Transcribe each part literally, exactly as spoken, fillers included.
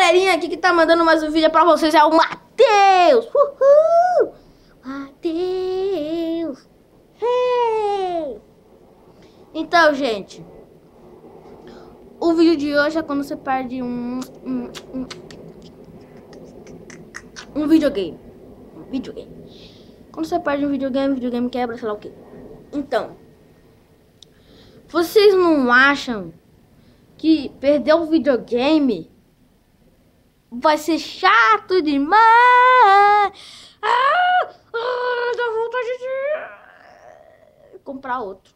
galerinha aqui que tá mandando mais um vídeo pra vocês é o Matheus. Uhul! Matheus. Hey! Então, gente, o vídeo de hoje é quando você perde um um, um, um videogame. Um videogame. Quando você perde um videogame, o videogame quebra, sei lá o que. Então, vocês não acham que perder o videogame vai ser chato demais? Ah, ah, dá vontade de comprar outro.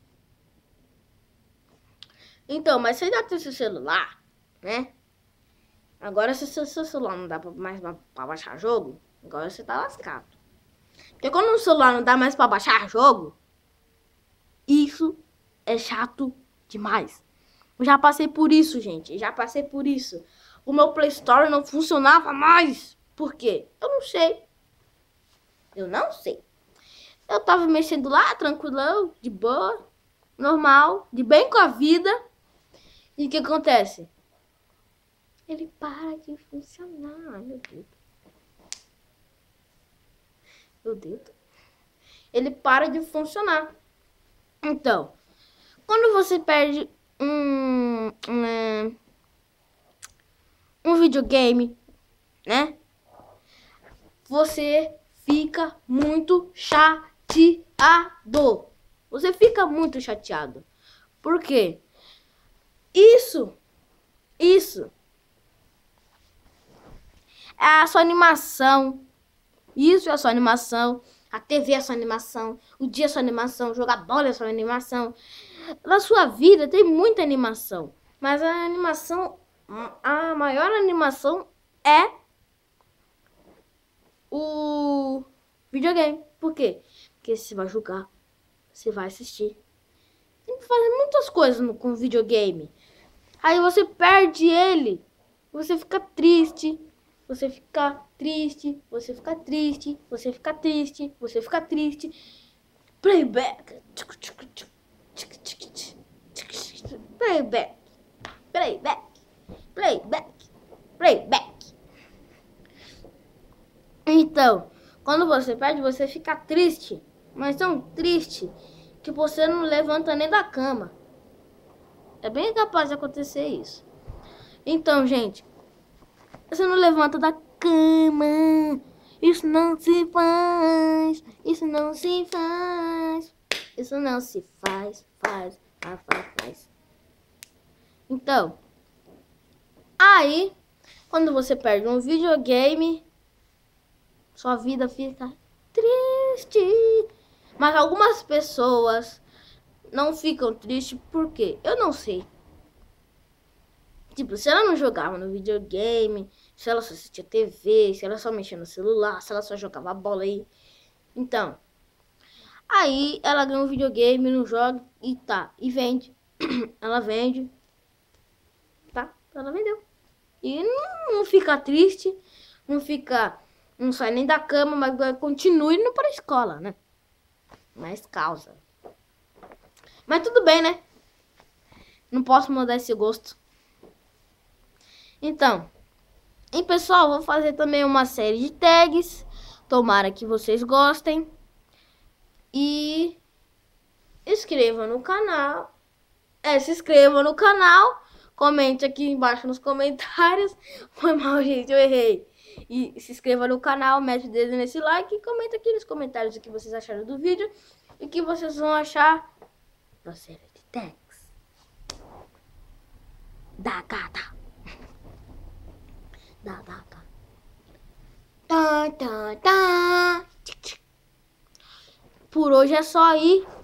Então, mas você ainda tem seu celular, né? Agora, se seu, seu celular não dá mais pra baixar jogo, agora você tá lascado. Porque quando o celular não dá mais pra baixar jogo, isso é chato demais. Eu já passei por isso, gente. Já passei por isso. O meu Play Store não funcionava mais. Por quê? Eu não sei. Eu não sei. Eu tava mexendo lá, tranquilão, de boa, normal, de bem com a vida. E o que acontece? Ele para de funcionar. Meu Deus. Meu Deus. Ele para de funcionar. Então, quando você perde um, um, um videogame, né? Você fica muito chateado. Você fica muito chateado. Por quê? Isso, isso é a sua animação. Isso é a sua animação. A T V é a sua animação. O dia é a sua animação. Jogar bola é a sua animação. Na sua vida tem muita animação. Mas a animação, a maior animação é o videogame. Por quê? Porque você vai jogar, você vai assistir. Tem que fazer muitas coisas no, com videogame. Aí você perde ele. Você fica triste. Você fica triste. Você fica triste. Você fica triste. Você fica triste. Playback. Playback. Playback. Playback. Playback. Então, quando você perde, você fica triste. Mas tão triste que você não levanta nem da cama. É bem capaz de acontecer isso. Então, gente, você não levanta da cama. Isso não se faz. Isso não se faz. Isso não se faz. Faz, faz, faz, faz. Então, aí, quando você perde um videogame, sua vida fica triste. Mas algumas pessoas não ficam tristes, por quê? Eu não sei. Tipo, se ela não jogava no videogame, se ela só assistia T V, se ela só mexia no celular, se ela só jogava bola aí. Então, aí ela ganha um videogame, não joga e tá, e vende. Ela vende, tá? Ela vendeu. E não, não fica triste, não fica, não sai nem da cama, mas continua indo para a escola, né? Mas causa. Mas tudo bem, né? Não posso mudar esse gosto. Então, e pessoal, vou fazer também uma série de tags. Tomara que vocês gostem. E inscreva no canal. É, se inscreva no canal. Comente aqui embaixo nos comentários. Foi mal, gente, eu errei. E se inscreva no canal, mete o dedo nesse like e comenta aqui nos comentários o que vocês acharam do vídeo. E o que vocês vão achar da série de tags da gata. Da gata. Tá, tá, tá. Por hoje é só aí.